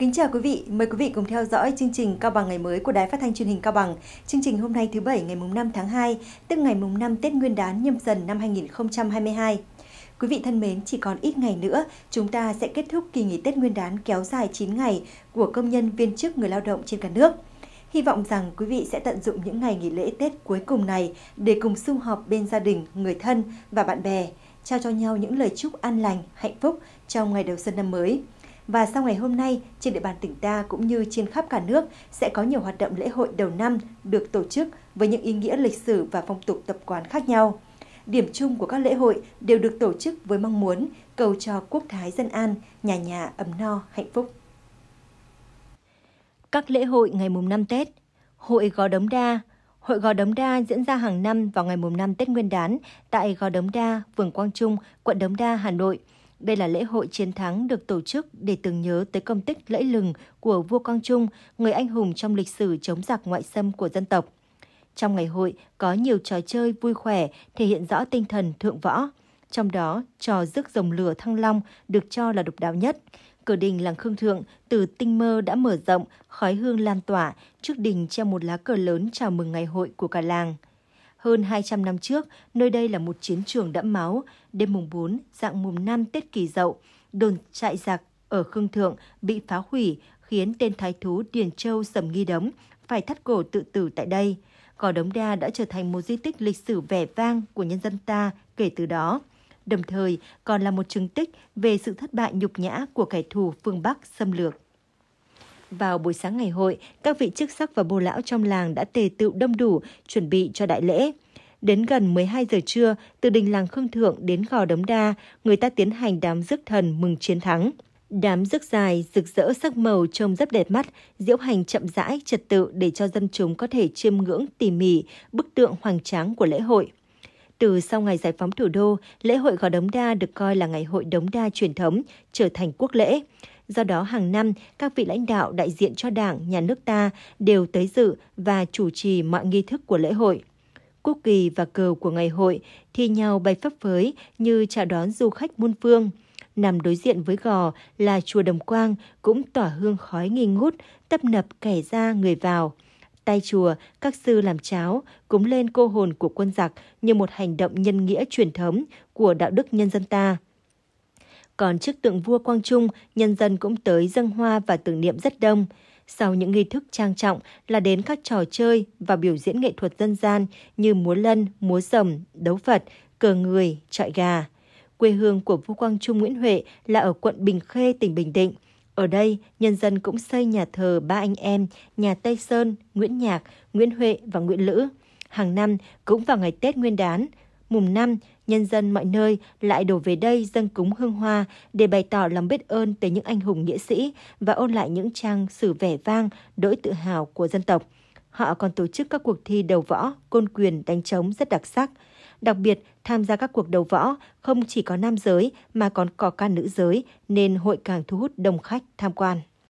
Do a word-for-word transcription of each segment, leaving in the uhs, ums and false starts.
Kính chào quý vị, mời quý vị cùng theo dõi chương trình Cao Bằng ngày mới của Đài Phát thanh Truyền hình Cao Bằng. Chương trình hôm nay thứ Bảy ngày năm tháng hai, tức ngày năm Tết Nguyên đán Nhâm Dần năm hai nghìn không trăm hai mươi hai. Quý vị thân mến, chỉ còn ít ngày nữa, chúng ta sẽ kết thúc kỳ nghỉ Tết Nguyên đán kéo dài chín ngày của công nhân viên chức người lao động trên cả nước. Hy vọng rằng quý vị sẽ tận dụng những ngày nghỉ lễ Tết cuối cùng này để cùng sum họp bên gia đình, người thân và bạn bè, trao cho nhau những lời chúc an lành, hạnh phúc trong ngày đầu xuân năm mới. Và sau ngày hôm nay, trên địa bàn tỉnh ta cũng như trên khắp cả nước sẽ có nhiều hoạt động lễ hội đầu năm được tổ chức với những ý nghĩa lịch sử và phong tục tập quán khác nhau. Điểm chung của các lễ hội đều được tổ chức với mong muốn cầu cho quốc thái dân an, nhà nhà ấm no, hạnh phúc. Các lễ hội ngày mùng năm Tết. Hội Gò Đống Đa. Hội Gò Đống Đa diễn ra hàng năm vào ngày mùng năm Tết Nguyên đán tại Gò Đống Đa, phường Quang Trung, quận Đống Đa, Hà Nội. Đây là lễ hội chiến thắng được tổ chức để tưởng nhớ tới công tích lẫy lừng của vua Quang Trung, người anh hùng trong lịch sử chống giặc ngoại xâm của dân tộc. Trong ngày hội có nhiều trò chơi vui khỏe thể hiện rõ tinh thần thượng võ. Trong đó, trò rước rồng lửa Thăng Long được cho là độc đáo nhất. Cửa đình làng Khương Thượng từ tinh mơ đã mở rộng, khói hương lan tỏa, trước đình treo một lá cờ lớn chào mừng ngày hội của cả làng. Hơn hai trăm năm trước, nơi đây là một chiến trường đẫm máu. Đêm mùng bốn, rạng mùng năm Tết Kỷ Dậu, đồn trại giặc ở Khương Thượng bị phá hủy, khiến tên thái thú Điền Châu Sầm Nghi Đống phải thắt cổ tự tử tại đây. Gò Đống Đa đã trở thành một di tích lịch sử vẻ vang của nhân dân ta kể từ đó. Đồng thời còn là một chứng tích về sự thất bại nhục nhã của kẻ thù phương Bắc xâm lược. Vào buổi sáng ngày hội, các vị chức sắc và bô lão trong làng đã tề tựu đông đủ chuẩn bị cho đại lễ. Đến gần mười hai giờ trưa, từ đình làng Khương Thượng đến Gò Đống Đa, người ta tiến hành đám rước thần mừng chiến thắng. Đám rước dài, rực rỡ sắc màu trông rất đẹp mắt, diễu hành chậm rãi, trật tự để cho dân chúng có thể chiêm ngưỡng tỉ mỉ bức tượng hoành tráng của lễ hội. Từ sau ngày giải phóng thủ đô, lễ hội Gò Đống Đa được coi là ngày hội Đống Đa truyền thống, trở thành quốc lễ. Do đó hàng năm, các vị lãnh đạo đại diện cho Đảng, Nhà nước ta đều tới dự và chủ trì mọi nghi thức của lễ hội. Quốc kỳ và cờ của ngày hội thi nhau bay phấp phới như chào đón du khách muôn phương. Nằm đối diện với gò là chùa Đồng Quang cũng tỏa hương khói nghi ngút, tấp nập kẻ ra người vào. Tay chùa, các sư làm cháo, cúng lên cô hồn của quân giặc như một hành động nhân nghĩa truyền thống của đạo đức nhân dân ta. Còn trước tượng vua Quang Trung, nhân dân cũng tới dâng hoa và tưởng niệm rất đông. Sau những nghi thức trang trọng là đến các trò chơi và biểu diễn nghệ thuật dân gian như múa lân, múa rồng, đấu Phật, cờ người, chọi gà. Quê hương của vua Quang Trung Nguyễn Huệ là ở quận Bình Khê, tỉnh Bình Định. Ở đây, nhân dân cũng xây nhà thờ ba anh em, nhà Tây Sơn, Nguyễn Nhạc, Nguyễn Huệ và Nguyễn Lữ. Hàng năm, cũng vào ngày Tết Nguyên đán, mùng năm, nhân dân mọi nơi lại đổ về đây dâng cúng hương hoa để bày tỏ lòng biết ơn tới những anh hùng nghĩa sĩ và ôn lại những trang sử vẻ vang, đỗi tự hào của dân tộc. Họ còn tổ chức các cuộc thi đầu võ, côn quyền, đánh trống rất đặc sắc. Đặc biệt, tham gia các cuộc đấu võ không chỉ có nam giới mà còn có cả nữ giới, nên hội càng thu hút đông khách tham quan.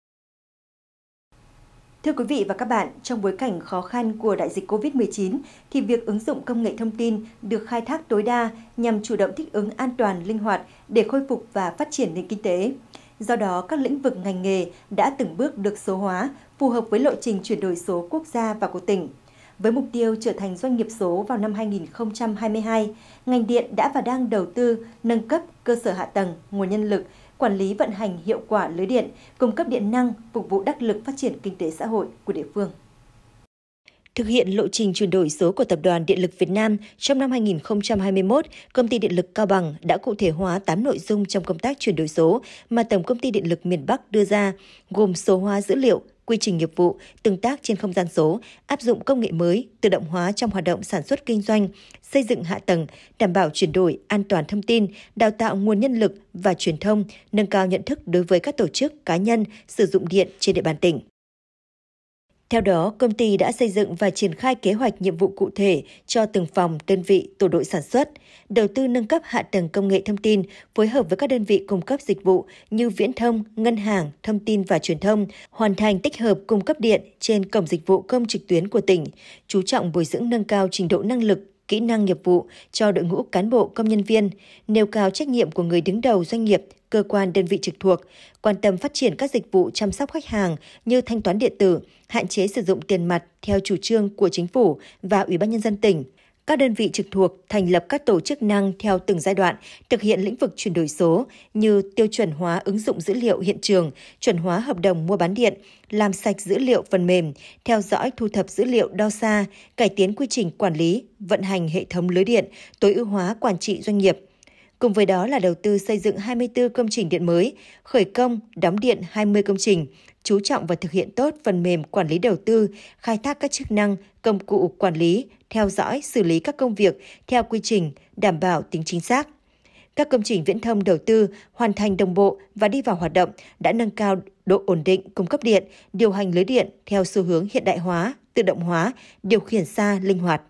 Thưa quý vị và các bạn, trong bối cảnh khó khăn của đại dịch covid mười chín, thì việc ứng dụng công nghệ thông tin được khai thác tối đa nhằm chủ động thích ứng an toàn, linh hoạt để khôi phục và phát triển nền kinh tế. Do đó, các lĩnh vực ngành nghề đã từng bước được số hóa, phù hợp với lộ trình chuyển đổi số quốc gia và của tỉnh. Với mục tiêu trở thành doanh nghiệp số vào năm hai nghìn không trăm hai mươi hai, ngành điện đã và đang đầu tư, nâng cấp cơ sở hạ tầng, nguồn nhân lực, quản lý vận hành hiệu quả lưới điện, cung cấp điện năng, phục vụ đắc lực phát triển kinh tế xã hội của địa phương. Thực hiện lộ trình chuyển đổi số của Tập đoàn Điện lực Việt Nam trong năm hai nghìn không trăm hai mươi mốt, Công ty Điện lực Cao Bằng đã cụ thể hóa tám nội dung trong công tác chuyển đổi số mà Tổng Công ty Điện lực miền Bắc đưa ra, gồm số hóa dữ liệu, quy trình nghiệp vụ, tương tác trên không gian số, áp dụng công nghệ mới, tự động hóa trong hoạt động sản xuất kinh doanh, xây dựng hạ tầng, đảm bảo chuyển đổi, an toàn thông tin, đào tạo nguồn nhân lực và truyền thông, nâng cao nhận thức đối với các tổ chức, cá nhân sử dụng điện trên địa bàn tỉnh. Theo đó, công ty đã xây dựng và triển khai kế hoạch nhiệm vụ cụ thể cho từng phòng, đơn vị, tổ đội sản xuất, đầu tư nâng cấp hạ tầng công nghệ thông tin, phối hợp với các đơn vị cung cấp dịch vụ như viễn thông, ngân hàng, thông tin và truyền thông, hoàn thành tích hợp cung cấp điện trên cổng dịch vụ công trực tuyến của tỉnh, chú trọng bồi dưỡng nâng cao trình độ năng lực, kỹ năng nghiệp vụ cho đội ngũ cán bộ công nhân viên, nêu cao trách nhiệm của người đứng đầu doanh nghiệp, cơ quan đơn vị trực thuộc, quan tâm phát triển các dịch vụ chăm sóc khách hàng như thanh toán điện tử, hạn chế sử dụng tiền mặt theo chủ trương của Chính phủ và Ủy ban Nhân dân tỉnh. Các đơn vị trực thuộc thành lập các tổ chức năng theo từng giai đoạn, thực hiện lĩnh vực chuyển đổi số như tiêu chuẩn hóa ứng dụng dữ liệu hiện trường, chuẩn hóa hợp đồng mua bán điện, làm sạch dữ liệu phần mềm, theo dõi thu thập dữ liệu đo xa, cải tiến quy trình quản lý, vận hành hệ thống lưới điện, tối ưu hóa quản trị doanh nghiệp. Cùng với đó là đầu tư xây dựng hai mươi tư công trình điện mới, khởi công, đóng điện hai mươi công trình, chú trọng và thực hiện tốt phần mềm quản lý đầu tư, khai thác các chức năng, công cụ quản lý, theo dõi, xử lý các công việc theo quy trình, đảm bảo tính chính xác. Các công trình viễn thông đầu tư hoàn thành đồng bộ và đi vào hoạt động đã nâng cao độ ổn định cung cấp điện, điều hành lưới điện theo xu hướng hiện đại hóa, tự động hóa, điều khiển xa linh hoạt.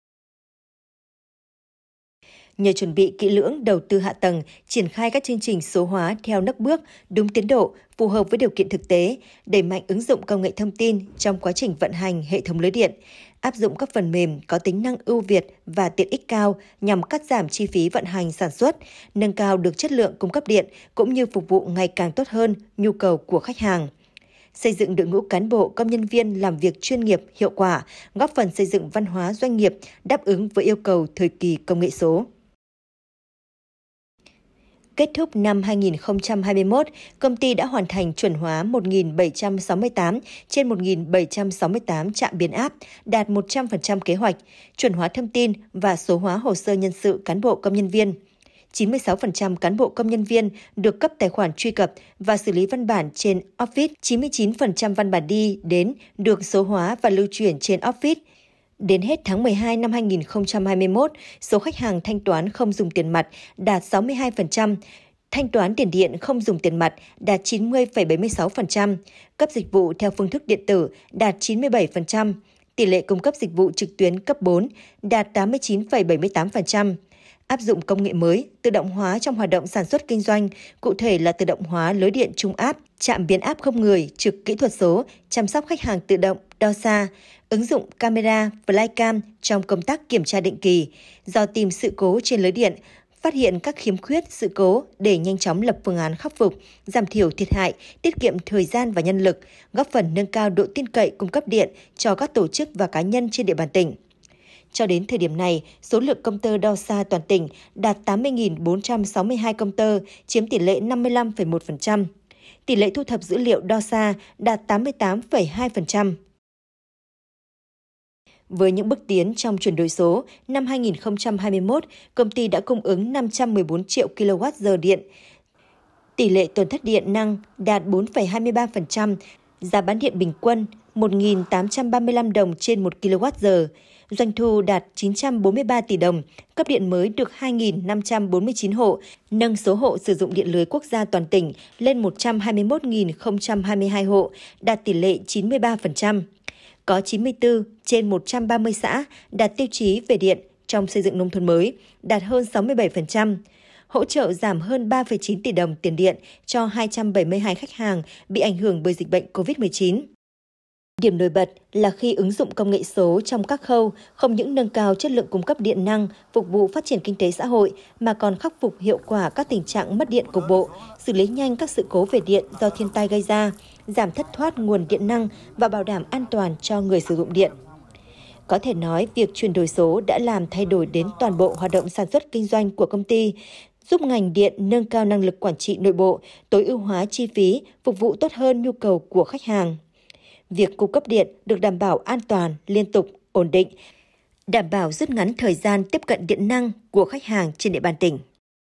Nhờ chuẩn bị kỹ lưỡng đầu tư hạ tầng, triển khai các chương trình số hóa theo nấc bước, đúng tiến độ, phù hợp với điều kiện thực tế, đẩy mạnh ứng dụng công nghệ thông tin trong quá trình vận hành hệ thống lưới điện, áp dụng các phần mềm có tính năng ưu việt và tiện ích cao nhằm cắt giảm chi phí vận hành sản xuất, nâng cao được chất lượng cung cấp điện cũng như phục vụ ngày càng tốt hơn nhu cầu của khách hàng. Xây dựng đội ngũ cán bộ, công nhân viên làm việc chuyên nghiệp, hiệu quả, góp phần xây dựng văn hóa doanh nghiệp đáp ứng với yêu cầu thời kỳ công nghệ số. Kết thúc năm hai nghìn không trăm hai mươi mốt, công ty đã hoàn thành chuẩn hóa một nghìn bảy trăm sáu mươi tám trên một nghìn bảy trăm sáu mươi tám trạm biến áp, đạt một trăm phần trăm kế hoạch, chuẩn hóa thông tin và số hóa hồ sơ nhân sự cán bộ công nhân viên. chín mươi sáu phần trăm cán bộ công nhân viên được cấp tài khoản truy cập và xử lý văn bản trên Office, chín mươi chín phần trăm văn bản đi đến được số hóa và lưu chuyển trên Office. Đến hết tháng mười hai năm hai nghìn không trăm hai mươi mốt, số khách hàng thanh toán không dùng tiền mặt đạt sáu mươi hai phần trăm, thanh toán tiền điện không dùng tiền mặt đạt chín mươi phẩy bảy mươi sáu phần trăm, cấp dịch vụ theo phương thức điện tử đạt chín mươi bảy phần trăm, tỷ lệ cung cấp dịch vụ trực tuyến cấp bốn đạt tám mươi chín phẩy bảy mươi tám phần trăm. Áp dụng công nghệ mới, tự động hóa trong hoạt động sản xuất kinh doanh, cụ thể là tự động hóa lưới điện trung áp, trạm biến áp không người, trực kỹ thuật số, chăm sóc khách hàng tự động, đo xa, ứng dụng camera, flycam trong công tác kiểm tra định kỳ, dò tìm sự cố trên lưới điện, phát hiện các khiếm khuyết, sự cố để nhanh chóng lập phương án khắc phục, giảm thiểu thiệt hại, tiết kiệm thời gian và nhân lực, góp phần nâng cao độ tin cậy cung cấp điện cho các tổ chức và cá nhân trên địa bàn tỉnh. Cho đến thời điểm này, số lượng công tơ đo xa toàn tỉnh đạt tám mươi nghìn bốn trăm sáu mươi hai công tơ, chiếm tỷ lệ năm mươi lăm phẩy một phần trăm. Tỷ lệ thu thập dữ liệu đo xa đạt tám mươi tám phẩy hai phần trăm. Với những bước tiến trong chuyển đổi số, năm hai nghìn không trăm hai mươi mốt, công ty đã cung ứng năm trăm mười bốn triệu ki lô oát giờ điện. Tỷ lệ tổn thất điện năng đạt bốn phẩy hai mươi ba phần trăm, giá bán điện bình quân một nghìn tám trăm ba mươi lăm đồng trên một ki lô oát giờ. Doanh thu đạt chín trăm bốn mươi ba tỷ đồng, cấp điện mới được hai nghìn năm trăm bốn mươi chín hộ, nâng số hộ sử dụng điện lưới quốc gia toàn tỉnh lên một trăm hai mươi mốt nghìn không trăm hai mươi hai hộ, đạt tỷ lệ chín mươi ba phần trăm. Có chín mươi tư trên một trăm ba mươi xã đạt tiêu chí về điện trong xây dựng nông thôn mới, đạt hơn sáu mươi bảy phần trăm. Hỗ trợ giảm hơn ba phẩy chín tỷ đồng tiền điện cho hai trăm bảy mươi hai khách hàng bị ảnh hưởng bởi dịch bệnh covid mười chín. Điểm nổi bật là khi ứng dụng công nghệ số trong các khâu không những nâng cao chất lượng cung cấp điện năng, phục vụ phát triển kinh tế xã hội mà còn khắc phục hiệu quả các tình trạng mất điện cục bộ, xử lý nhanh các sự cố về điện do thiên tai gây ra, giảm thất thoát nguồn điện năng và bảo đảm an toàn cho người sử dụng điện. Có thể nói, việc chuyển đổi số đã làm thay đổi đến toàn bộ hoạt động sản xuất kinh doanh của công ty, giúp ngành điện nâng cao năng lực quản trị nội bộ, tối ưu hóa chi phí, phục vụ tốt hơn nhu cầu của khách hàng. Việc cung cấp điện được đảm bảo an toàn, liên tục, ổn định, đảm bảo rút ngắn thời gian tiếp cận điện năng của khách hàng trên địa bàn tỉnh.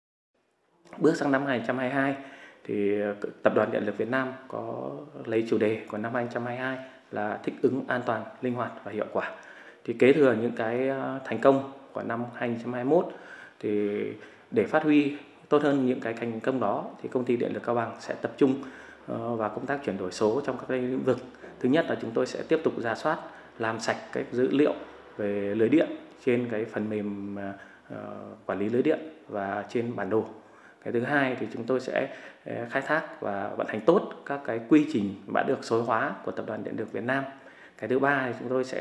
Bước sang năm hai nghìn không trăm hai mươi hai, thì Tập đoàn Điện lực Việt Nam có lấy chủ đề của năm hai nghìn không trăm hai mươi hai là thích ứng an toàn, linh hoạt và hiệu quả. Thì kế thừa những cái thành công của năm hai nghìn không trăm hai mươi mốt, thì để phát huy tốt hơn những cái thành công đó, thì công ty Điện lực Cao Bằng sẽ tập trung vào công tác chuyển đổi số trong các lĩnh vực. Thứ nhất là chúng tôi sẽ tiếp tục rà soát, làm sạch các dữ liệu về lưới điện trên cái phần mềm uh, quản lý lưới điện và trên bản đồ. Cái thứ hai thì chúng tôi sẽ uh, khai thác và vận hành tốt các cái quy trình đã được số hóa của Tập đoàn Điện lực Việt Nam. Cái thứ ba thì chúng tôi sẽ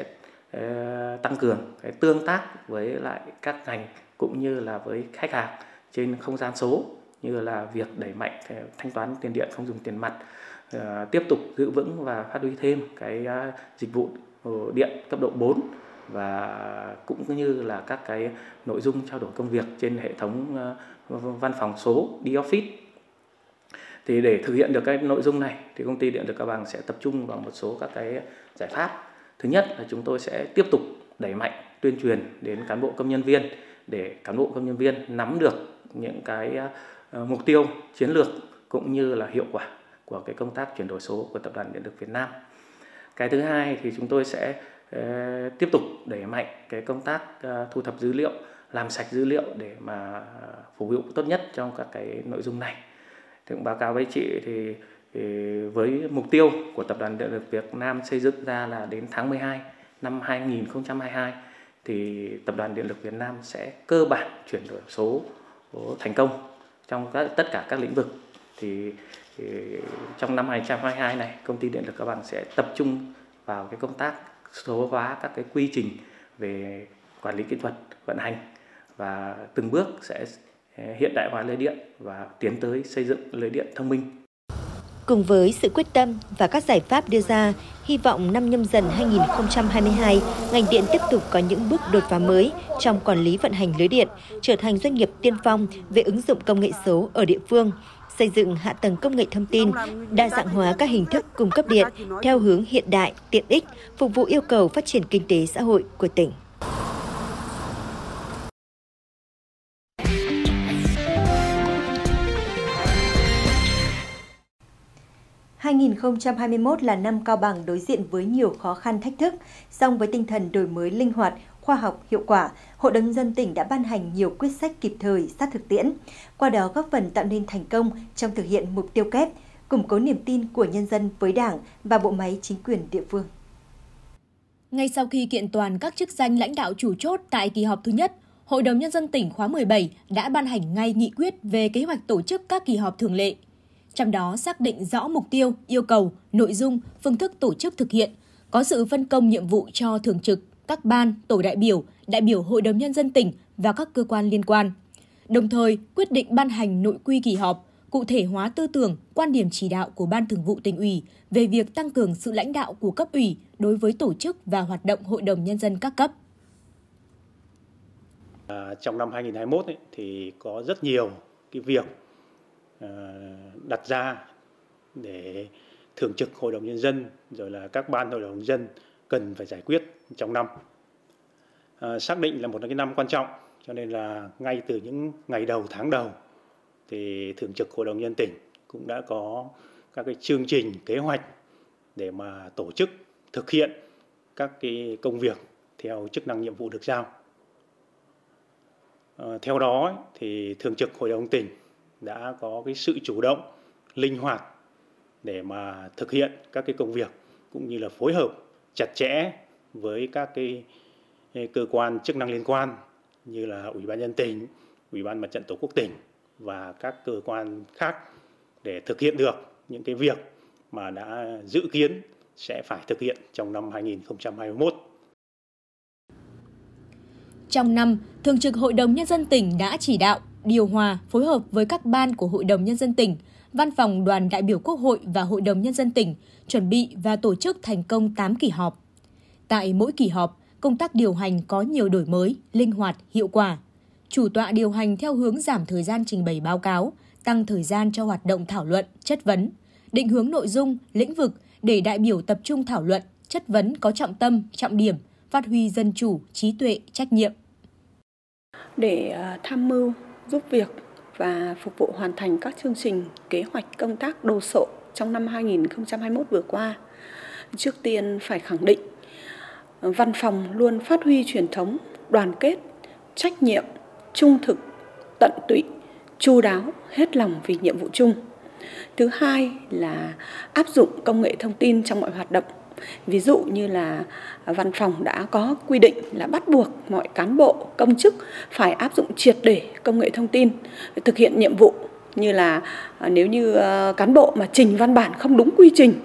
tăng cường cái tương tác với lại các ngành cũng như là với khách hàng trên không gian số, như là việc đẩy mạnh thanh toán tiền điện không dùng tiền mặt, tiếp tục giữ vững và phát huy thêm cái dịch vụ điện cấp độ bốn, và cũng như là các cái nội dung trao đổi công việc trên hệ thống văn phòng số D-Office. Thì để thực hiện được cái nội dung này thì công ty Điện lực Cao Bằng sẽ tập trung vào một số các cái giải pháp. Thứ nhất là chúng tôi sẽ tiếp tục đẩy mạnh tuyên truyền đến cán bộ công nhân viên để cán bộ công nhân viên nắm được những cái uh, mục tiêu chiến lược cũng như là hiệu quả của cái công tác chuyển đổi số của Tập đoàn Điện lực Việt Nam. Cái thứ hai thì chúng tôi sẽ uh, tiếp tục đẩy mạnh cái công tác uh, thu thập dữ liệu, làm sạch dữ liệu để mà phục vụ tốt nhất trong các cái nội dung này. Thì cũng báo cáo với chị thì, thì với mục tiêu của Tập đoàn Điện lực Việt Nam xây dựng ra là đến tháng mười hai năm hai nghìn không trăm hai mươi hai thì Tập đoàn Điện lực Việt Nam sẽ cơ bản chuyển đổi số thành công trong các, tất cả các lĩnh vực. Thì, thì trong năm hai nghìn không trăm hai mươi hai này, công ty Điện lực Cao Bằng sẽ tập trung vào cái công tác số hóa các cái quy trình về quản lý kỹ thuật vận hành và từng bước sẽ hiện đại hóa lưới điện và tiến tới xây dựng lưới điện thông minh. Cùng với sự quyết tâm và các giải pháp đưa ra, hy vọng năm Nhâm Dần hai nghìn không trăm hai mươi hai, ngành điện tiếp tục có những bước đột phá mới trong quản lý vận hành lưới điện, trở thành doanh nghiệp tiên phong về ứng dụng công nghệ số ở địa phương, xây dựng hạ tầng công nghệ thông tin, đa dạng hóa các hình thức cung cấp điện theo hướng hiện đại, tiện ích, phục vụ yêu cầu phát triển kinh tế xã hội của tỉnh. hai nghìn không trăm hai mươi mốt là năm Cao Bằng đối diện với nhiều khó khăn thách thức, song với tinh thần đổi mới linh hoạt, khoa học, hiệu quả, Hội đồng Nhân dân tỉnh đã ban hành nhiều quyết sách kịp thời, sát thực tiễn, qua đó góp phần tạo nên thành công trong thực hiện mục tiêu kép, củng cố niềm tin của nhân dân với Đảng và bộ máy chính quyền địa phương. Ngay sau khi kiện toàn các chức danh lãnh đạo chủ chốt tại kỳ họp thứ nhất, Hội đồng Nhân dân tỉnh khóa mười bảy đã ban hành ngay nghị quyết về kế hoạch tổ chức các kỳ họp thường lệ. Trong đó xác định rõ mục tiêu, yêu cầu, nội dung, phương thức tổ chức thực hiện, có sự phân công nhiệm vụ cho thường trực, các ban, tổ đại biểu, đại biểu Hội đồng Nhân dân tỉnh và các cơ quan liên quan. Đồng thời, quyết định ban hành nội quy kỳ họp, cụ thể hóa tư tưởng, quan điểm chỉ đạo của Ban Thường vụ Tỉnh ủy về việc tăng cường sự lãnh đạo của cấp ủy đối với tổ chức và hoạt động Hội đồng Nhân dân các cấp. À, trong năm hai nghìn không trăm hai mươi mốt ấy, thì có rất nhiều cái việc đặt ra để thường trực Hội đồng Nhân dân rồi là các ban Hội đồng Nhân dân cần phải giải quyết trong năm. À, xác định là một cái năm quan trọng, cho nên là ngay từ những ngày đầu, tháng đầu thì thường trực Hội đồng Nhân dân tỉnh cũng đã có các cái chương trình, kế hoạch để mà tổ chức thực hiện các cái công việc theo chức năng nhiệm vụ được giao. À, theo đó thì thường trực Hội đồng tỉnh đã có cái sự chủ động, linh hoạt để mà thực hiện các cái công việc cũng như là phối hợp chặt chẽ với các cái cơ quan chức năng liên quan như là Ủy ban nhân dân tỉnh, Ủy ban Mặt trận Tổ quốc tỉnh và các cơ quan khác để thực hiện được những cái việc mà đã dự kiến sẽ phải thực hiện trong năm hai nghìn không trăm hai mươi mốt. Trong năm, Thường trực Hội đồng Nhân dân tỉnh đã chỉ đạo, điều hòa, phối hợp với các ban của Hội đồng Nhân dân tỉnh, Văn phòng Đoàn đại biểu Quốc hội và Hội đồng Nhân dân tỉnh chuẩn bị và tổ chức thành công tám kỳ họp. Tại mỗi kỳ họp, công tác điều hành có nhiều đổi mới, linh hoạt, hiệu quả. Chủ tọa điều hành theo hướng giảm thời gian trình bày báo cáo, tăng thời gian cho hoạt động thảo luận, chất vấn, định hướng nội dung, lĩnh vực để đại biểu tập trung thảo luận, chất vấn có trọng tâm, trọng điểm, phát huy dân chủ, trí tuệ, trách nhiệm. Để tham mưu, giúp việc và phục vụ hoàn thành các chương trình, kế hoạch công tác đồ sộ trong năm hai nghìn không trăm hai mươi mốt vừa qua, trước tiên phải khẳng định văn phòng luôn phát huy truyền thống đoàn kết, trách nhiệm, trung thực, tận tụy, chu đáo, hết lòng vì nhiệm vụ chung. Thứ hai là áp dụng công nghệ thông tin trong mọi hoạt động. Ví dụ như là văn phòng đã có quy định là bắt buộc mọi cán bộ, công chức phải áp dụng triệt để công nghệ thông tin, thực hiện nhiệm vụ, như là nếu như cán bộ mà trình văn bản không đúng quy trình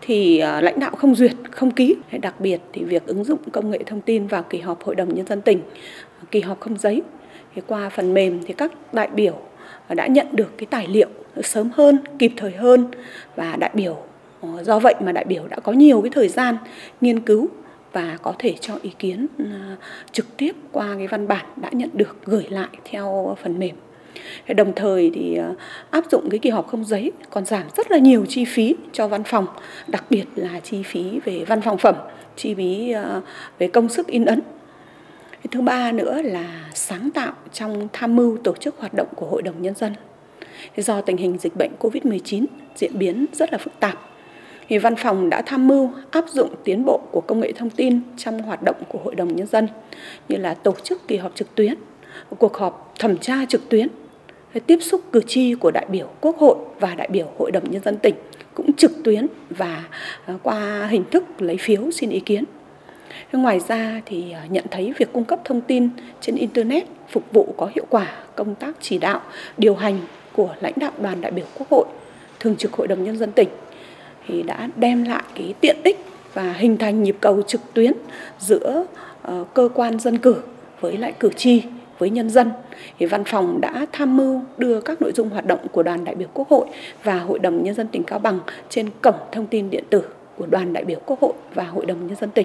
thì lãnh đạo không duyệt, không ký. Đặc biệt thì việc ứng dụng công nghệ thông tin vào kỳ họp Hội đồng Nhân dân tỉnh, kỳ họp không giấy, thì qua phần mềm thì các đại biểu đã nhận được cái tài liệu sớm hơn, kịp thời hơn, và đại biểu do vậy mà đại biểu đã có nhiều cái thời gian nghiên cứu và có thể cho ý kiến trực tiếp qua cái văn bản đã nhận được gửi lại theo phần mềm. Đồng thời thì áp dụng cái kỳ họp không giấy còn giảm rất là nhiều chi phí cho văn phòng, đặc biệt là chi phí về văn phòng phẩm, chi phí về công sức in ấn. Thứ ba nữa là sáng tạo trong tham mưu tổ chức hoạt động của Hội đồng Nhân dân. Do tình hình dịch bệnh Covid mười chín diễn biến rất là phức tạp, thì văn phòng đã tham mưu áp dụng tiến bộ của công nghệ thông tin trong hoạt động của Hội đồng Nhân dân, như là tổ chức kỳ họp trực tuyến, cuộc họp thẩm tra trực tuyến, tiếp xúc cử tri của đại biểu Quốc hội và đại biểu Hội đồng Nhân dân tỉnh cũng trực tuyến và qua hình thức lấy phiếu xin ý kiến. Ngoài ra thì nhận thấy việc cung cấp thông tin trên Internet phục vụ có hiệu quả công tác chỉ đạo, điều hành của lãnh đạo đoàn đại biểu Quốc hội, Thường trực Hội đồng Nhân dân tỉnh thì đã đem lại cái tiện ích và hình thành nhịp cầu trực tuyến giữa uh, cơ quan dân cử với lại cử tri, với nhân dân. Thì văn phòng đã tham mưu đưa các nội dung hoạt động của đoàn đại biểu Quốc hội và Hội đồng Nhân dân tỉnh Cao Bằng trên cổng thông tin điện tử của đoàn đại biểu Quốc hội và Hội đồng Nhân dân tỉnh.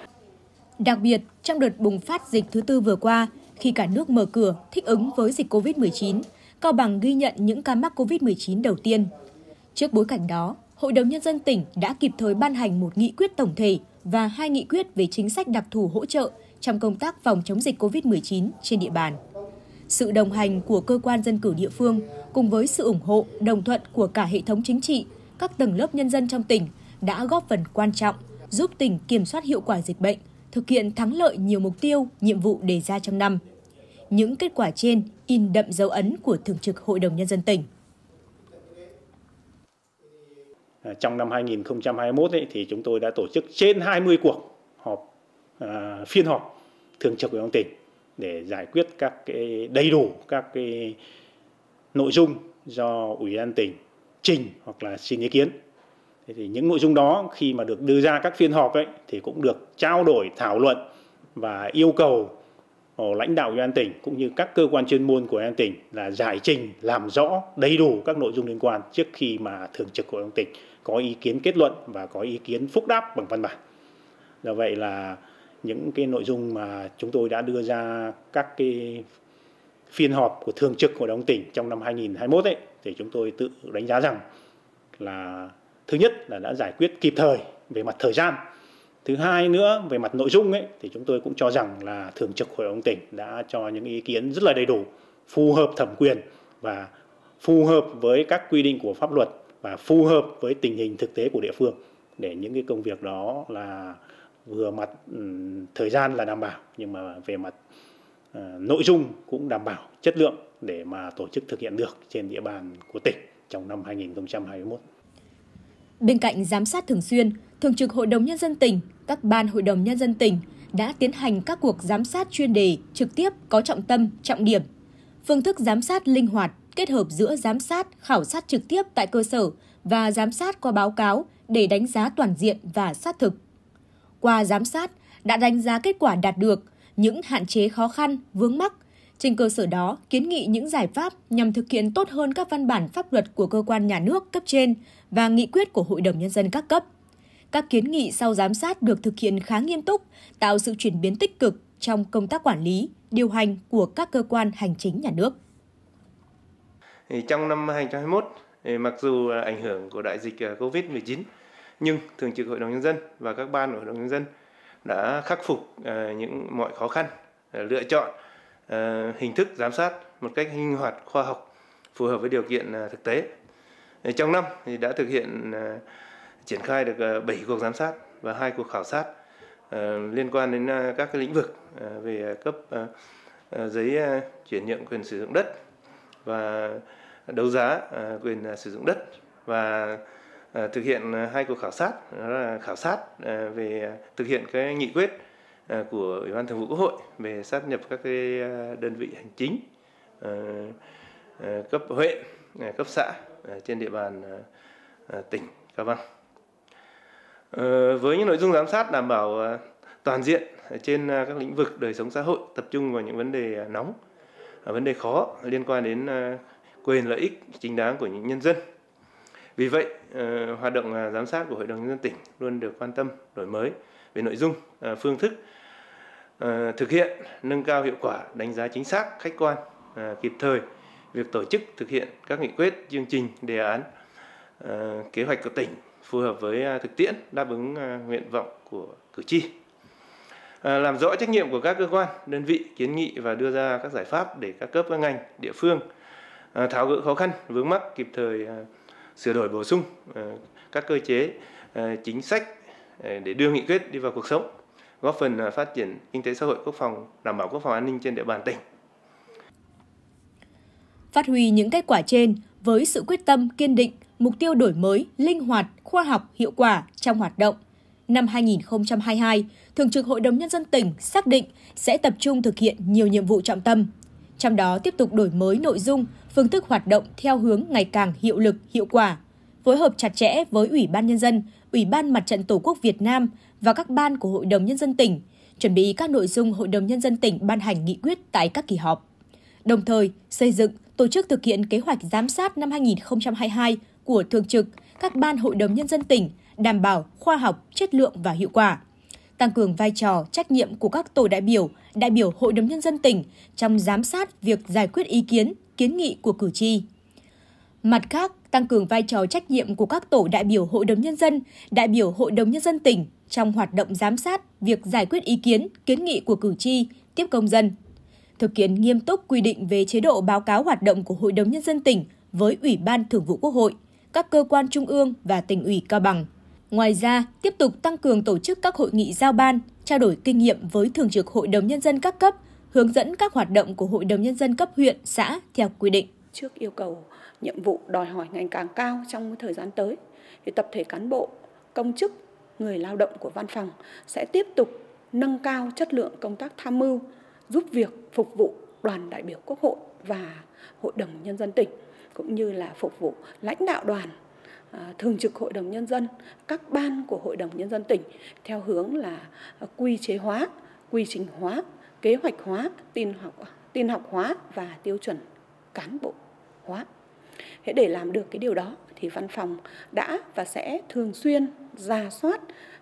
Đặc biệt, trong đợt bùng phát dịch thứ tư vừa qua, khi cả nước mở cửa thích ứng với dịch Covid mười chín, Cao Bằng ghi nhận những ca mắc Covid mười chín đầu tiên. Trước bối cảnh đó, Hội đồng Nhân dân tỉnh đã kịp thời ban hành một nghị quyết tổng thể và hai nghị quyết về chính sách đặc thù hỗ trợ trong công tác phòng chống dịch Covid mười chín trên địa bàn. Sự đồng hành của cơ quan dân cử địa phương cùng với sự ủng hộ, đồng thuận của cả hệ thống chính trị, các tầng lớp nhân dân trong tỉnh đã góp phần quan trọng giúp tỉnh kiểm soát hiệu quả dịch bệnh, thực hiện thắng lợi nhiều mục tiêu, nhiệm vụ đề ra trong năm. Những kết quả trên in đậm dấu ấn của Thường trực Hội đồng Nhân dân tỉnh. Trong năm hai nghìn không trăm hai mươi mốt ấy, thì chúng tôi đã tổ chức trên hai mươi cuộc họp, à, phiên họp thường trực Hội đồng tỉnh để giải quyết các cái đầy đủ các cái nội dung do Ủy ban tỉnh trình hoặc là xin ý kiến. Thế thì những nội dung đó khi mà được đưa ra các phiên họp ấy thì cũng được trao đổi, thảo luận và yêu cầu lãnh đạo Ủy ban tỉnh cũng như các cơ quan chuyên môn của Ủy ban tỉnh là giải trình làm rõ đầy đủ các nội dung liên quan trước khi mà Thường trực Hội đồng tỉnh có ý kiến kết luận và có ý kiến phúc đáp bằng văn bản. Do vậy là những cái nội dung mà chúng tôi đã đưa ra các cái phiên họp của Thường trực Hội đồng tỉnh trong năm hai nghìn không trăm hai mươi mốt ấy, thì chúng tôi tự đánh giá rằng là thứ nhất là đã giải quyết kịp thời về mặt thời gian. Thứ hai nữa về mặt nội dung ấy, thì chúng tôi cũng cho rằng là Thường trực Hội đồng tỉnh đã cho những ý kiến rất là đầy đủ, phù hợp thẩm quyền và phù hợp với các quy định của pháp luật và phù hợp với tình hình thực tế của địa phương, để những cái công việc đó là vừa mặt um, thời gian là đảm bảo, nhưng mà về mặt uh, nội dung cũng đảm bảo chất lượng để mà tổ chức thực hiện được trên địa bàn của tỉnh trong năm hai nghìn không trăm hai mươi mốt. Bên cạnh giám sát thường xuyên, Thường trực Hội đồng Nhân dân tỉnh, các ban Hội đồng Nhân dân tỉnh đã tiến hành các cuộc giám sát chuyên đề trực tiếp có trọng tâm, trọng điểm. Phương thức giám sát linh hoạt, kết hợp giữa giám sát, khảo sát trực tiếp tại cơ sở và giám sát qua báo cáo để đánh giá toàn diện và sát thực. Qua giám sát đã đánh giá kết quả đạt được, những hạn chế khó khăn, vướng mắc. Trên cơ sở đó, kiến nghị những giải pháp nhằm thực hiện tốt hơn các văn bản pháp luật của cơ quan nhà nước cấp trên và nghị quyết của Hội đồng Nhân dân các cấp. Các kiến nghị sau giám sát được thực hiện khá nghiêm túc, tạo sự chuyển biến tích cực trong công tác quản lý, điều hành của các cơ quan hành chính nhà nước. Trong năm hai nghìn không trăm hai mươi mốt, mặc dù ảnh hưởng của đại dịch Covid mười chín, nhưng Thường trực Hội đồng Nhân dân và các ban của Hội đồng Nhân dân đã khắc phục những mọi khó khăn, lựa chọn hình thức giám sát một cách linh hoạt, khoa học, phù hợp với điều kiện thực tế. Trong năm thì đã thực hiện triển khai được bảy cuộc giám sát và hai cuộc khảo sát liên quan đến các cái lĩnh vực về cấp giấy chuyển nhượng quyền sử dụng đất và đấu giá quyền sử dụng đất, và thực hiện hai cuộc khảo sát, đó là khảo sát về thực hiện cái nghị quyết của Ủy ban Thường vụ Quốc hội về sát nhập các cái đơn vị hành chính cấp huyện, cấp xã trên địa bàn tỉnh Cao Bằng. Ờ, với những nội dung giám sát đảm bảo uh, toàn diện trên uh, các lĩnh vực đời sống xã hội, tập trung vào những vấn đề uh, nóng, uh, vấn đề khó liên quan đến uh, quyền lợi ích chính đáng của những nhân dân. Vì vậy, uh, hoạt động uh, giám sát của Hội đồng Nhân dân tỉnh luôn được quan tâm, đổi mới về nội dung, uh, phương thức, uh, thực hiện, nâng cao hiệu quả, đánh giá chính xác, khách quan, uh, kịp thời việc tổ chức thực hiện các nghị quyết, chương trình, đề án, uh, kế hoạch của tỉnh phù hợp với thực tiễn, đáp ứng nguyện vọng của cử tri. À, làm rõ trách nhiệm của các cơ quan, đơn vị kiến nghị và đưa ra các giải pháp để các cấp các ngành, địa phương à, tháo gỡ khó khăn, vướng mắc, kịp thời à, sửa đổi bổ sung à, các cơ chế, à, chính sách à, để đưa nghị quyết đi vào cuộc sống, góp phần à, phát triển kinh tế xã hội, quốc phòng, đảm bảo quốc phòng an ninh trên địa bàn tỉnh. Phát huy những kết quả trên với sự quyết tâm kiên định, mục tiêu đổi mới, linh hoạt, khoa học, hiệu quả trong hoạt động. Năm hai nghìn không trăm hai mươi hai, Thường trực Hội đồng Nhân dân tỉnh xác định sẽ tập trung thực hiện nhiều nhiệm vụ trọng tâm. Trong đó tiếp tục đổi mới nội dung, phương thức hoạt động theo hướng ngày càng hiệu lực, hiệu quả, phối hợp chặt chẽ với Ủy ban Nhân dân, Ủy ban Mặt trận Tổ quốc Việt Nam và các ban của Hội đồng Nhân dân tỉnh, chuẩn bị các nội dung Hội đồng Nhân dân tỉnh ban hành nghị quyết tại các kỳ họp. Đồng thời, xây dựng, tổ chức thực hiện kế hoạch giám sát năm hai nghìn không trăm hai mươi hai của Thường trực, các ban Hội đồng Nhân dân tỉnh, đảm bảo khoa học, chất lượng và hiệu quả. Tăng cường vai trò, trách nhiệm của các tổ đại biểu, đại biểu Hội đồng Nhân dân tỉnh trong giám sát việc giải quyết ý kiến, kiến nghị của cử tri. Mặt khác, tăng cường vai trò trách nhiệm của các tổ đại biểu Hội đồng Nhân dân, đại biểu Hội đồng Nhân dân tỉnh trong hoạt động giám sát việc giải quyết ý kiến, kiến nghị của cử tri, tiếp công dân. Thực hiện nghiêm túc quy định về chế độ báo cáo hoạt động của Hội đồng Nhân dân tỉnh với Ủy ban Thường vụ Quốc hội, các cơ quan trung ương và Tỉnh ủy Cao Bằng. Ngoài ra, tiếp tục tăng cường tổ chức các hội nghị giao ban, trao đổi kinh nghiệm với Thường trực Hội đồng Nhân dân các cấp, hướng dẫn các hoạt động của Hội đồng Nhân dân cấp huyện, xã theo quy định. Trước yêu cầu nhiệm vụ đòi hỏi ngày càng cao trong thời gian tới, thì tập thể cán bộ, công chức, người lao động của văn phòng sẽ tiếp tục nâng cao chất lượng công tác tham mưu, giúp việc phục vụ đoàn đại biểu Quốc hội và Hội đồng Nhân dân tỉnh, cũng như là phục vụ lãnh đạo đoàn, à, Thường trực Hội đồng Nhân dân, các ban của Hội đồng Nhân dân tỉnh theo hướng là quy chế hóa, quy trình hóa, kế hoạch hóa, tin học, tin học hóa và tiêu chuẩn cán bộ hóa. Thế để làm được cái điều đó thì văn phòng đã và sẽ thường xuyên rà soát,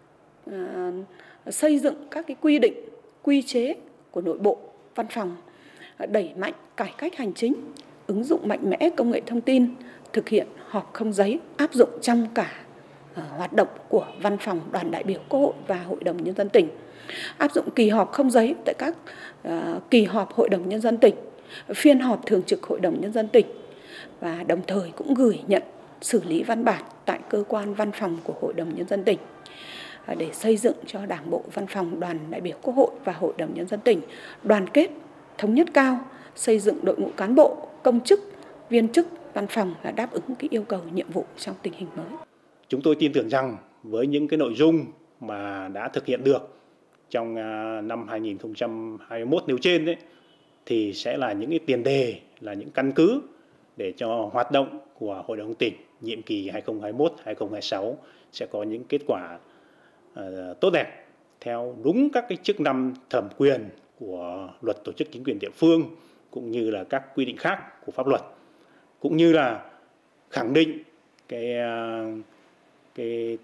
à, xây dựng các cái quy định, quy chế của nội bộ văn phòng, đẩy mạnh cải cách hành chính, ứng dụng mạnh mẽ công nghệ thông tin, thực hiện họp không giấy áp dụng trong cả uh, hoạt động của văn phòng đoàn đại biểu Quốc hội và Hội đồng Nhân dân tỉnh, áp dụng kỳ họp không giấy tại các uh, kỳ họp Hội đồng Nhân dân tỉnh, phiên họp Thường trực Hội đồng Nhân dân tỉnh, và đồng thời cũng gửi nhận xử lý văn bản tại cơ quan văn phòng của Hội đồng Nhân dân tỉnh để xây dựng cho Đảng bộ Văn phòng Đoàn đại biểu Quốc hội và Hội đồng Nhân dân tỉnh đoàn kết, thống nhất cao, xây dựng đội ngũ cán bộ, công chức, viên chức văn phòng là đáp ứng cái yêu cầu nhiệm vụ trong tình hình mới. Chúng tôi tin tưởng rằng với những cái nội dung mà đã thực hiện được trong năm hai nghìn không trăm hai mươi mốt nêu trên đấy, thì sẽ là những cái tiền đề, là những căn cứ để cho hoạt động của Hội đồng tỉnh nhiệm kỳ hai nghìn không trăm hai mươi mốt đến hai nghìn không trăm hai mươi sáu sẽ có những kết quả uh, tốt đẹp theo đúng các cái chức năng thẩm quyền của Luật Tổ chức Chính quyền địa phương cũng như là các quy định khác của pháp luật, cũng như là khẳng định cái uh, cái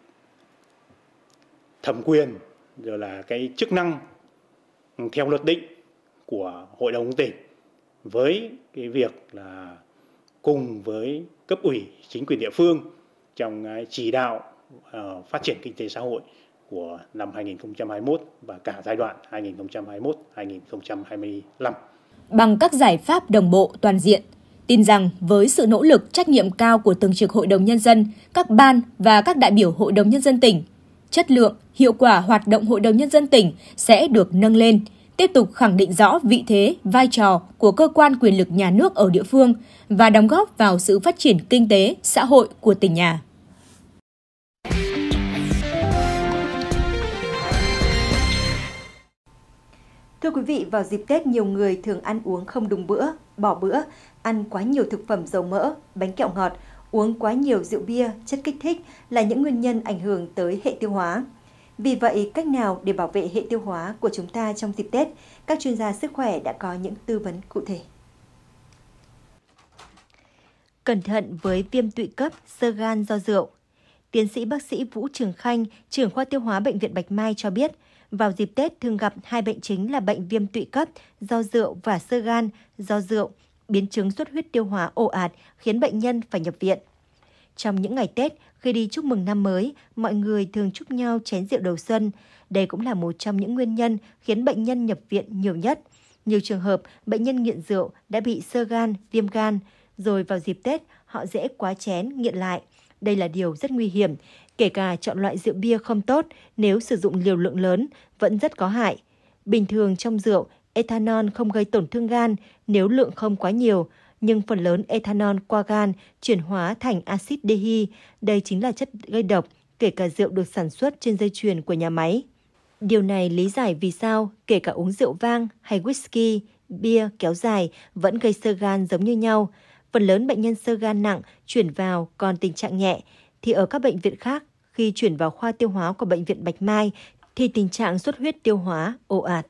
thẩm quyền rồi là cái chức năng theo luật định của Hội đồng tỉnh với cái việc là cùng với cấp ủy chính quyền địa phương trong chỉ đạo uh, phát triển kinh tế xã hội của năm hai nghìn không trăm hai mươi mốt và cả giai đoạn hai nghìn không trăm hai mươi mốt đến hai nghìn không trăm hai mươi lăm. Bằng các giải pháp đồng bộ toàn diện, tin rằng với sự nỗ lực trách nhiệm cao của Thường trực Hội đồng Nhân dân, các ban và các đại biểu Hội đồng Nhân dân tỉnh, chất lượng, hiệu quả hoạt động Hội đồng Nhân dân tỉnh sẽ được nâng lên, tiếp tục khẳng định rõ vị thế, vai trò của cơ quan quyền lực nhà nước ở địa phương và đóng góp vào sự phát triển kinh tế, xã hội của tỉnh nhà. Thưa quý vị, vào dịp Tết, nhiều người thường ăn uống không đúng bữa, bỏ bữa, ăn quá nhiều thực phẩm dầu mỡ, bánh kẹo ngọt uống quá nhiều rượu bia, chất kích thích là những nguyên nhân ảnh hưởng tới hệ tiêu hóa. Vì vậy, cách nào để bảo vệ hệ tiêu hóa của chúng ta trong dịp Tết? Các chuyên gia sức khỏe đã có những tư vấn cụ thể. Cẩn thận với viêm tụy cấp, xơ gan do rượu. Tiến sĩ bác sĩ Vũ Trường Khanh, trưởng khoa tiêu hóa Bệnh viện Bạch Mai cho biết, vào dịp Tết thường gặp hai bệnh chính là bệnh viêm tụy cấp do rượu và xơ gan do rượu, biến chứng xuất huyết tiêu hóa ồ ạt khiến bệnh nhân phải nhập viện. Trong những ngày Tết, khi đi chúc mừng năm mới, mọi người thường chúc nhau chén rượu đầu xuân. Đây cũng là một trong những nguyên nhân khiến bệnh nhân nhập viện nhiều nhất. Nhiều trường hợp, bệnh nhân nghiện rượu đã bị xơ gan, viêm gan, rồi vào dịp Tết họ dễ quá chén, nghiện lại. Đây là điều rất nguy hiểm, kể cả chọn loại rượu bia không tốt nếu sử dụng liều lượng lớn vẫn rất có hại. Bình thường trong rượu, ethanol không gây tổn thương gan nếu lượng không quá nhiều, nhưng phần lớn ethanol qua gan chuyển hóa thành axit dehy, đây chính là chất gây độc, kể cả rượu được sản xuất trên dây chuyền của nhà máy. Điều này lý giải vì sao kể cả uống rượu vang hay whisky, bia kéo dài vẫn gây xơ gan giống như nhau. Phần lớn bệnh nhân xơ gan nặng chuyển vào còn tình trạng nhẹ, thì ở các bệnh viện khác, khi chuyển vào khoa tiêu hóa của Bệnh viện Bạch Mai thì tình trạng xuất huyết tiêu hóa ồ ạt.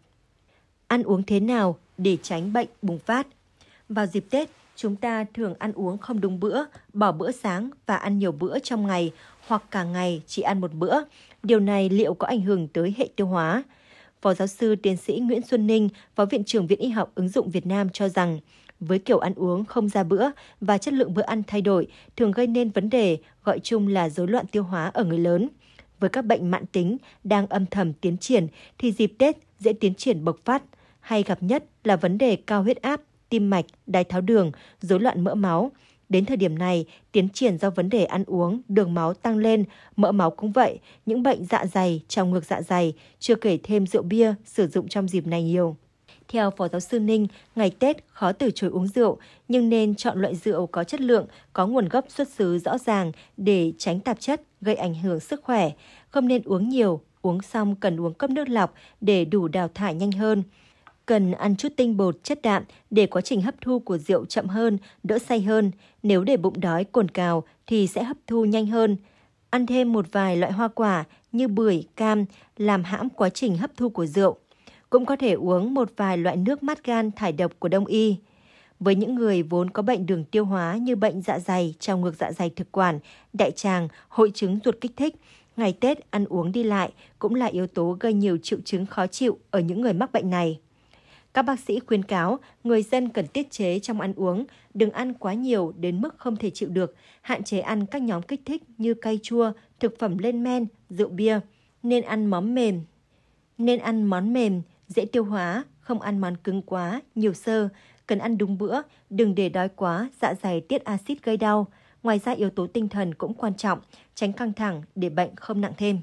Ăn uống thế nào để tránh bệnh bùng phát? Vào dịp Tết, chúng ta thường ăn uống không đúng bữa, bỏ bữa sáng và ăn nhiều bữa trong ngày hoặc cả ngày chỉ ăn một bữa. Điều này liệu có ảnh hưởng tới hệ tiêu hóa? Phó giáo sư tiến sĩ Nguyễn Xuân Ninh, Phó Viện trưởng Viện Y học ứng dụng Việt Nam cho rằng, với kiểu ăn uống không ra bữa và chất lượng bữa ăn thay đổi thường gây nên vấn đề gọi chung là rối loạn tiêu hóa ở người lớn. Với các bệnh mãn tính đang âm thầm tiến triển thì dịp Tết dễ tiến triển bộc phát, hay gặp nhất là vấn đề cao huyết áp, tim mạch, đái tháo đường, rối loạn mỡ máu. Đến thời điểm này, tiến triển do vấn đề ăn uống, đường máu tăng lên, mỡ máu cũng vậy, những bệnh dạ dày, trào ngược dạ dày, chưa kể thêm rượu bia sử dụng trong dịp này nhiều. Theo Phó giáo sư Ninh, ngày Tết khó từ chối uống rượu, nhưng nên chọn loại rượu có chất lượng, có nguồn gốc xuất xứ rõ ràng để tránh tạp chất gây ảnh hưởng sức khỏe. Không nên uống nhiều, uống xong cần uống cốc nước lọc để đủ đào thải nhanh hơn. Cần ăn chút tinh bột, chất đạm để quá trình hấp thu của rượu chậm hơn, đỡ say hơn. Nếu để bụng đói cồn cào thì sẽ hấp thu nhanh hơn. Ăn thêm một vài loại hoa quả như bưởi, cam làm hãm quá trình hấp thu của rượu. Cũng có thể uống một vài loại nước mát gan thải độc của Đông y. Với những người vốn có bệnh đường tiêu hóa như bệnh dạ dày, trào ngược dạ dày thực quản, đại tràng, hội chứng ruột kích thích, ngày Tết ăn uống đi lại cũng là yếu tố gây nhiều triệu chứng khó chịu ở những người mắc bệnh này. Các bác sĩ khuyến cáo người dân cần tiết chế trong ăn uống, đừng ăn quá nhiều đến mức không thể chịu được, hạn chế ăn các nhóm kích thích như cay chua, thực phẩm lên men, rượu bia. Nên ăn món mềm. Nên ăn món mềm, dễ tiêu hóa, không ăn món cứng quá, nhiều xơ. Cần ăn đúng bữa, đừng để đói quá, dạ dày tiết axit gây đau. Ngoài ra yếu tố tinh thần cũng quan trọng, tránh căng thẳng để bệnh không nặng thêm.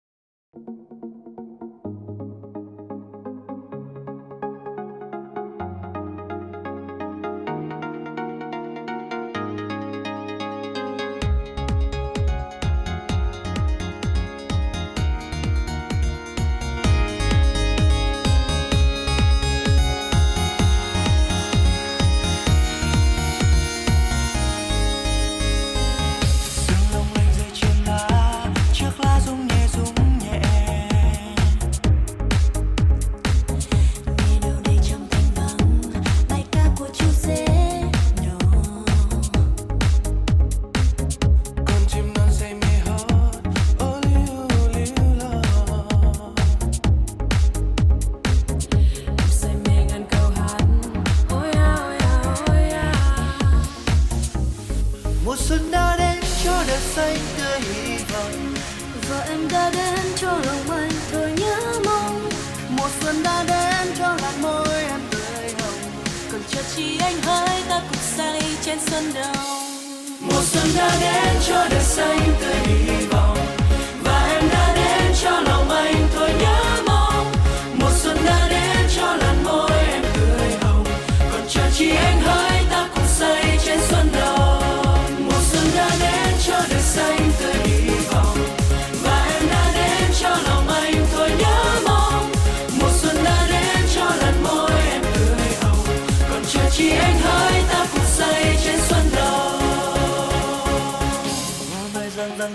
Mùa xuân đã đến cho đời xanh tươi hy vọng, và em đã đến cho lòng anh thôi nhớ mong. Mùa xuân đã đến cho làn môi em tươi hồng, còn chờ chi anh hỡi ta cùng say trên sân đồng. Mùa xuân đã đến cho đời xanh tươi hy vọng, và em đã đến cho lòng anh thôi nhớ mong. Mùa xuân đã đến cho làn môi em tươi hồng, còn chờ chi anh hỡi ta cùng say trên xuân đồng. Đã đến cho đời xanh tươi hy vọng, và em đã đến cho lòng anh thôi nhớ mong. Mùa xuân đã đến cho làn môi em tươi hồng, còn chờ chi anh hỡi ta cùng say trên xuân đồng.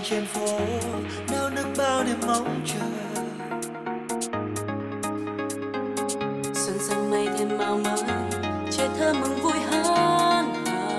trên phố nao nức bao niềm mong chờ. Xuân sang mây thêm màu mới, trẻ thơ mừng vui hơn.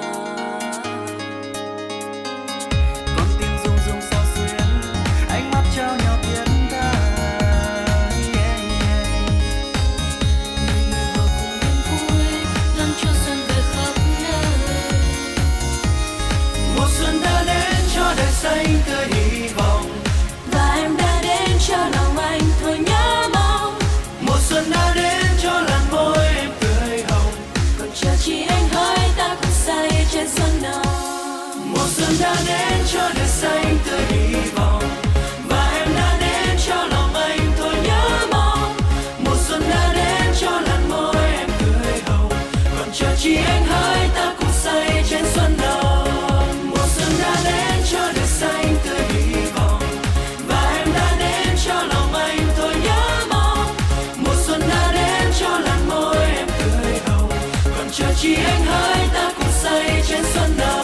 Con tim rung rung sao xuyến, ánh mắt trao nhau tiếng thơ. Yeah, yeah. Người người hòa cùng niềm vui, làm cho xuân về khắp nơi. Mùa xuân đã đến cho đời xanh tươi hy vọng, Và em đã đến cho lòng anh thôi nhớ mong. mùa xuân đã đến cho làn môi em cười hồng. Còn chờ chi anh hỡi, ta cùng say trên xuân nồng. Mùa xuân đã đến cho đời xanh tươi hy vọng, và em đã đến cho lòng anh thôi nhớ mong. Mùa xuân đã đến cho làn môi em cười hồng. Còn chờ chi anh hỡi, ta cùng say trên xuân nồng. Mùa xuân đã đến cho đời xanh tươi hy vọng, và em đã đến cho lòng anh thôi nhớ mong. Mùa xuân đã đến cho làn môi em cười hồng. Còn chờ chi anh hỡi, ta cùng say trên xuân nồng.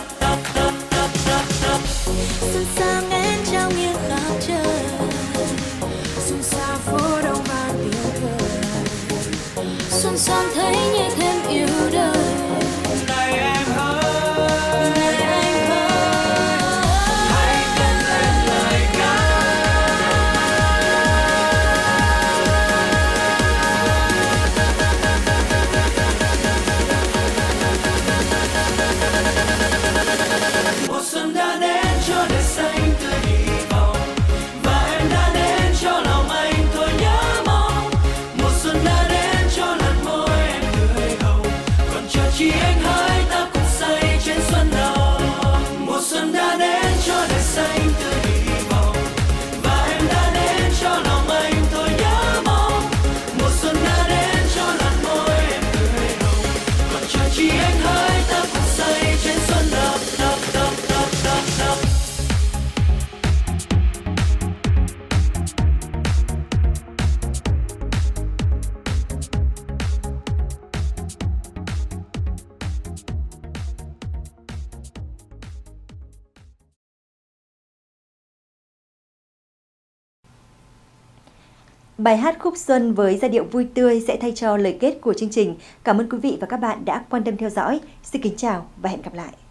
Xuân sang đến trao nghiêng khắp trời, Xuân xa phố đông mang tiếng cười. xuân sang thấy như thêm yêu đời. Này em hỡi, Này anh ơi, hãy cất lên lời ca. Mùa xuân đã đến cho đời xanh tươi hy vọng, và em đã đến cho lòng anh thôi nhớ mong. Mùa xuân đã đến cho làn môi em cười hồng. Còn chờ chi anh hỡi, ta cùng say trên xuân nồng. Mùa xuân đã đến cho đời xanh tươi hy vọng, và em đã đến cho lòng anh thôi nhớ mong. Mùa xuân đã đến cho làn môi em cười hồng. Còn chờ chi anh hỡi, ta cùng say trên xuân nồng. Nồng, nồng, nồng, nồng, nồng. Bài hát Khúc Xuân với giai điệu vui tươi sẽ thay cho lời kết của chương trình. Cảm ơn quý vị và các bạn đã quan tâm theo dõi. Xin kính chào và hẹn gặp lại.